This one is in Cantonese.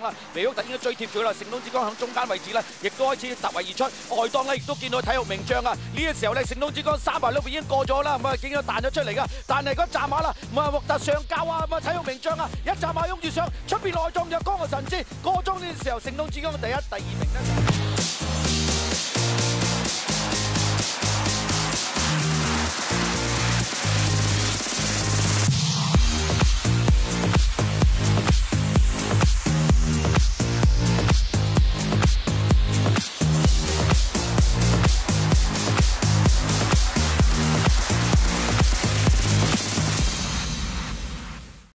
啦，皮沃特已經追貼住啦，聖東之光喺中間位置咧，亦都開始突圍而出，外檔咧亦都見到體育名將啊！呢個時候咧，聖東之光300路已經過咗啦，咁啊竟然彈咗出嚟噶，但係嗰站馬啦，咁啊獲特上交啊，咁啊體育名將啊，一站馬擁住上，出邊內檔就江河神之，過中呢個時候聖東之光第1、第2名咧。